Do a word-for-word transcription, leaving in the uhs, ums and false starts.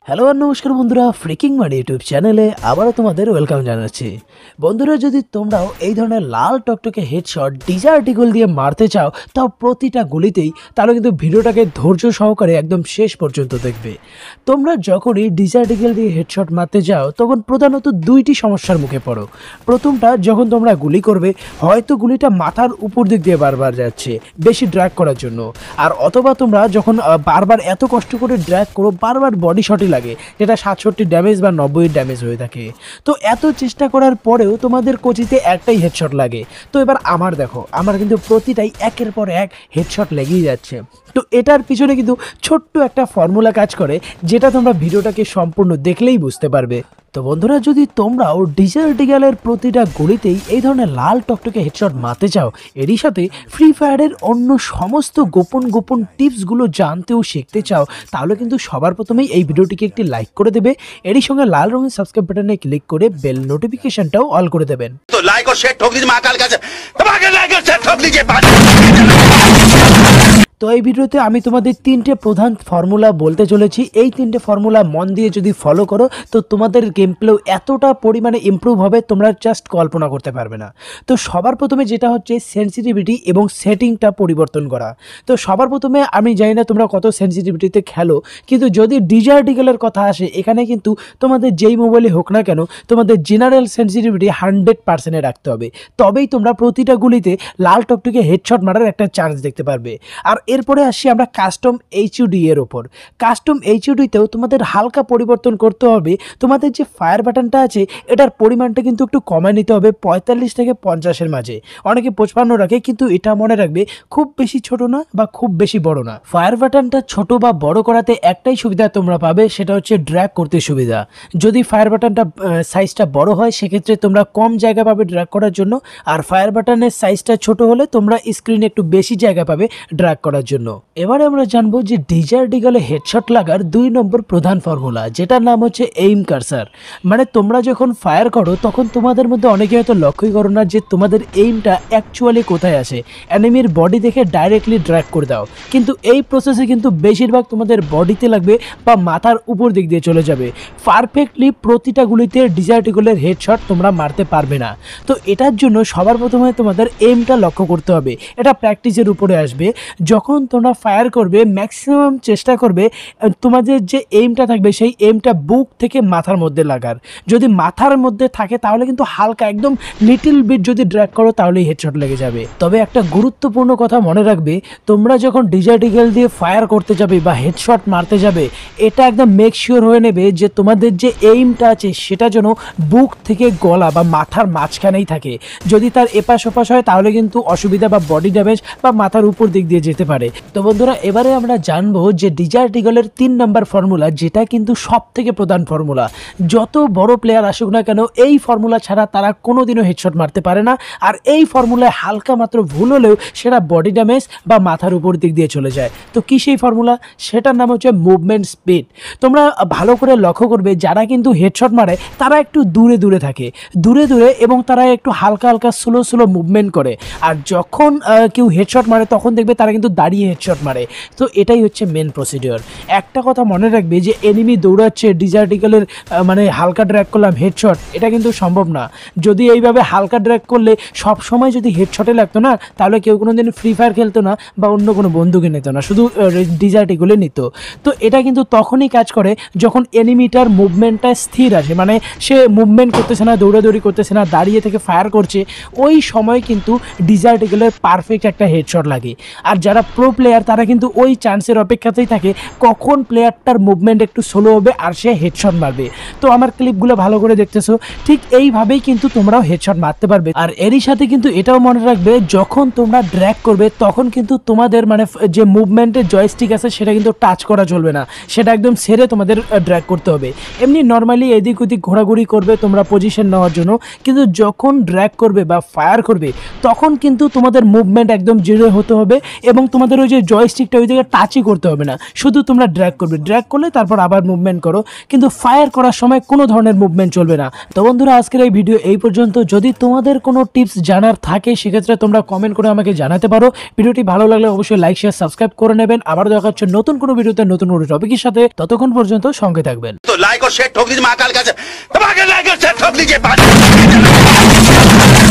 Hello আর নমস্কার বন্ধুরা, ফ্রিকিংমানি YouTube চ্যানেলে আবারও তোমাদের ওয়েলকাম জানাচ্ছি। বন্ধুরা, যদি তোমরাও এই ধরনের লাল টকটকে হেডশট ডিজায়ার ইগল দিয়ে মারতে চাও, তাও প্রতিটা গুলিতেই, তাহলে কিন্তু ভিডিওটাকে ধৈর্য সহকারে একদম শেষ পর্যন্ত দেখবে। তোমরা যখনই ডিজায়ার ইগল দিয়ে হেডশট মারতে যাও, তখন প্রধানত দুইটি সমস্যার মুখে পড়ো। প্রথমটা, যখন তোমরা গুলি করবে, হয়তো গুলিটা মাথার উপর দিক দিয়ে বারবার যাচ্ছে বেশি ড্র্যাগ করার জন্য, আর অথবা তোমরা যখন বারবার এত কষ্ট করে ড্র্যাগ করো, বারবার বডি শটই লাগে, যেটা সাতষট্টি ড্যামেজ বা নব্বই ড্যামেজ হয়ে থাকে। তো এত চেষ্টা করার পরেও তোমাদের কোচিতে একটাই হেডশট লাগে। তো এবার আমার দেখো, আমার কিন্তু প্রতিটাই একের পর এক হেডশট লেগেই যাচ্ছে। তো এটার পিছনে কিন্তু ছোট্ট একটা ফর্মুলা কাজ করে, যেটা তোমরা ভিডিওটাকে সম্পূর্ণ দেখলেই বুঝতে পারবে। তো বন্ধুরা, যদি তোমরাও ডিজায়ার ইগলের প্রতিটা গুলিতেই এই ধরনের লাল টকটকে হেডশট মারতে চাও, এরই সাথে ফ্রি ফায়ারের অন্য সমস্ত গোপন গোপন টিপসগুলো জানতেও শিখতে চাও, তাহলে কিন্তু সবার প্রথমেই এই ভিডিওটিকে একটি লাইক করে দেবে। এরই সঙ্গে লাল রঙের সাবস্ক্রাইব বাটনে ক্লিক করে বেল নোটিফিকেশনটাও অল করে দেবেন। তো লাইক আর শেয়ার ঠক দিজিয়ে মহাকাল কাছে, তোমাকে লাইক আর শেয়ার ঠক দিজিয়ে। তো এই ভিডিওতে আমি তোমাদের তিনটে প্রধান ফর্মুলা বলতে চলেছি। এই তিনটে ফর্মুলা মন দিয়ে যদি ফলো করো, তো তোমাদের গেম প্লেও এতটা পরিমাণে ইমপ্রুভ হবে, তোমরা জাস্ট কল্পনা করতে পারবে না। তো সবার প্রথমে যেটা হচ্ছে সেন্সিটিভিটি এবং সেটিংটা পরিবর্তন করা। তো সবার প্রথমে, আমি জানি না তোমরা কত সেন্সিটিভিটিতে খেলো, কিন্তু যদি ডিজায়ার ইগলের কথা আসে, এখানে কিন্তু তোমাদের যেই মোবাইলে হোক না কেন, তোমাদের জেনারেল সেন্সিটিভিটি হান্ড্রেড পার্সেন্টে রাখতে হবে। তবেই তোমরা প্রতিটা গুলিতে লাল টকটকে হেডশট মারার একটা চান্স দেখতে পারবে। আর এরপরে আসি আমরা কাস্টম এইচইউডি এর ওপর। কাস্টম এইচইউডিতেও তোমাদের হালকা পরিবর্তন করতে হবে। তোমাদের যে ফায়ার বাটনটা আছে, এটার পরিমাণটা কিন্তু একটু কমায় নিতে হবে, পঁয়তাল্লিশ থেকে পঞ্চাশের মাঝে। অনেকে পঁচপান্ন রাখে, কিন্তু এটা মনে রাখবে খুব বেশি ছোট না বা খুব বেশি বড় না। ফায়ার বাটনটা ছোট বা বড় করাতে একটাই সুবিধা তোমরা পাবে, সেটা হচ্ছে ড্র্যাগ করতে সুবিধা। যদি ফায়ার বাটনটা সাইজটা বড় হয়, সেক্ষেত্রে তোমরা কম জায়গা পাবে ড্র্যাগ করার জন্য, আর ফায়ার বাটনের সাইজটা ছোট হলে তোমরা স্ক্রিনে একটু বেশি জায়গা পাবে ড্র্যাগ করার জন্য। এবারে আমরা জানবো যে ডিজায়ার ইগলে হেডশট লাগার দুই নম্বর প্রধান ফর্মুলা, যেটার নাম হচ্ছে এইম কার্সার। মানে তোমরা যখন ফায়ার করো, তখন তোমাদের মধ্যে অনেকে হয়তো লক্ষ্যই করো না যে তোমাদের এইমটা অ্যাকচুয়ালি কোথায় আসে। এনিমির বডি দেখে ডাইরেক্টলি ড্র্যাগ করে দাও, কিন্তু এই প্রসেসে কিন্তু বেশিরভাগ তোমাদের বডিতে লাগবে বা মাথার উপর দিক দিয়ে চলে যাবে। পারফেক্টলি প্রতিটা গুলিতে ডিজায়ার ইগলের হেডশট তোমরা মারতে পারবে না। তো এটার জন্য সবার প্রথমে তোমাদের এইমটা লক্ষ্য করতে হবে। এটা প্র্যাকটিসের উপরে আসবে। যখন তোমরা ফায়ার করবে, ম্যাক্সিমাম চেষ্টা করবে তোমাদের যে এইমটা থাকবে, সেই এইমটা বুক থেকে মাথার মধ্যে লাগার। যদি মাথার মধ্যে থাকে, তাহলে কিন্তু হালকা একদম লিটল বিট যদি ড্র্যাগ করো, তাহলেই হেডশট লেগে যাবে। তবে একটা গুরুত্বপূর্ণ কথা মনে রাখবে, তোমরা যখন ডিজায়ার ইগল দিয়ে ফায়ার করতে যাবে বা হেডশট মারতে যাবে, এটা একদম মেক শিওর হয়ে নেবে যে তোমাদের যে এইমটা আছে, সেটা যেন বুক থেকে গলা বা মাথার মাঝখানেই থাকে। যদি তার এপাশ ওপাশ হয়, তাহলে কিন্তু অসুবিধা বা বডি ড্যামেজ বা মাথার উপর দিক দিয়ে যেতে পারে। তো বন্ধুরা, এবারে আমরা জানবো যে ডিজায়ার ইগলের তিন নাম্বার ফর্মুলা, যেটা কিন্তু সব থেকে প্রধান ফর্মুলা। যত বড় প্লেয়ার আসুক না কেন, এই ফর্মুলা ছাড়া তারা কোনোদিনও হেডশট মারতে পারে না। আর এই ফর্মুলায় হালকা মাত্র ভুল হলেও সেটা বডি ড্যামেজ বা মাথার উপর দিক দিয়ে চলে যায়। তো কি সেই ফর্মুলা? সেটার নাম হচ্ছে মুভমেন্ট স্পিড। তোমরা ভালো করে লক্ষ্য করবে, যারা কিন্তু হেডশট মারে, তারা একটু দূরে দূরে থাকে, দূরে দূরে এবং তারা একটু হালকা হালকা স্লো স্লো মুভমেন্ট করে। আর যখন কেউ হেডশট মারে, তখন দেখবে তারা কিন্তু দাঁড়িয়ে হেডশট মারে। তো এটাই হচ্ছে মেন প্রসিডিওর। একটা কথা মনে রাখবে, যে এনিমি দৌড়াচ্ছে, ডিজায়ার ইগলের মানে হালকা ড্র্যাগ করলাম হেডশট, এটা কিন্তু সম্ভব না। যদি এইভাবে হালকা ড্র্যাগ করলে সব সময় যদি হেডশটে লাগতো না, তাহলে কেউ কোনো দিন ফ্রি ফায়ার খেলতো না বা অন্য কোনো বন্ধুকে নিত না, শুধু ডিজায়ার ইগলে নিত। তো এটা কিন্তু তখনই কাজ করে যখন এনিমিটার মুভমেন্টটা স্থির আছে, মানে সে মুভমেন্ট করতেছে না, দৌড়াদৌড়ি করতেছে না, দাঁড়িয়ে থেকে ফায়ার করছে। ওই সময় কিন্তু ডিজায়ার ইগলের পারফেক্ট একটা হেডশট লাগে। আর যারা প্রো প্লেয়ার, তারা কিন্তু ওই চান্সের অপেক্ষাতেই থাকে কখন প্লেয়ারটার মুভমেন্ট একটু স্লো হবে আর সে হেডশট মারবে। তো আমার ক্লিপগুলো ভালো করে দেখতেছো, ঠিক এইভাবেই কিন্তু তোমরাও হেডশট মারতে পারবে। আর এরই সাথে কিন্তু এটাও মনে রাখবে, যখন তোমরা ড্র্যাগ করবে, তখন কিন্তু তোমাদের মানে যে মুভমেন্টের জয়স্টিক আছে, সেটা কিন্তু টাচ করা চলবে না, সেটা একদম সেরে তোমাদের ড্র্যাগ করতে হবে। এমনি নর্মালি এদিক ওদিক ঘোরাঘুরি করবে তোমরা পজিশন নেওয়ার জন্য, কিন্তু যখন ড্র্যাগ করবে বা ফায়ার করবে, তখন কিন্তু তোমাদের মুভমেন্ট একদম জিরো হতে হবে এবং তোমাদের তোমাদের ওই যে জয়স্টিকটা ওই জায়গায় টাচই করতে হবে না, শুধু তোমরা ড্র্যাগ করবে, ড্র্যাগ করলে তারপর আবার মুভমেন্ট করো, কিন্তু ফায়ার করার সময় কোনো ধরনের মুভমেন্ট চলবে না। তো বন্ধুরা আজকের এই ভিডিও এই পর্যন্ত। যদি তোমাদের কোনো টিপস জানার থাকে সেক্ষেত্রে তোমরা কমেন্ট করে আমাকে জানাতে পারো। ভিডিওটি ভালো লাগলে অবশ্যই লাইক শেয়ার সাবস্ক্রাইব করে নেবেন। আবার দেখা হচ্ছে নতুন কোনো ভিডিওতে নতুন কোনো টপিকের সাথে, ততক্ষণ পর্যন্ত সঙ্গে থাকবেন। तो लाइक और शेयर ठोक दीजिए महाकाल का। दबा के लाइक और शेयर ठोक दीजिए।